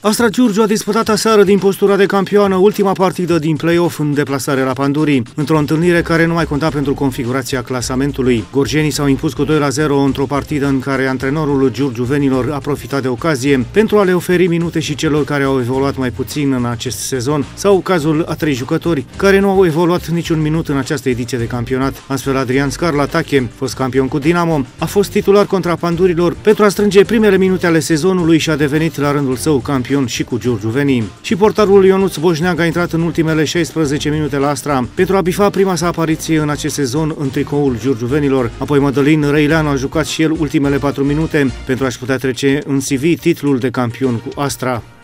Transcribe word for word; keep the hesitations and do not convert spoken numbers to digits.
Astra Giurgiu a disputat aseară din postura de campioană ultima partidă din play-off în deplasare la Pandurii, într-o întâlnire care nu mai conta pentru configurația clasamentului. Gorjenii s-au impus cu doi la zero într-o partidă în care antrenorul giurgiuvenilor a profitat de ocazie pentru a le oferi minute și celor care au evoluat mai puțin în acest sezon, sau cazul a trei jucători care nu au evoluat niciun minut în această ediție de campionat. Astfel, Adrian Scarlatache, fost campion cu Dinamo, a fost titular contra Pandurilor pentru a strânge primele minute ale sezonului și a devenit la rândul său campion și cu giurgiuvenii. Și portarul Ionuț Boșneag a intrat în ultimele șaisprezece minute la Astra pentru a bifa prima sa apariție în acest sezon în tricoul giurgiuvenilor. Apoi Mădălin Răileanu a jucat și el ultimele patru minute pentru a-și putea trece în C V titlul de campion cu Astra.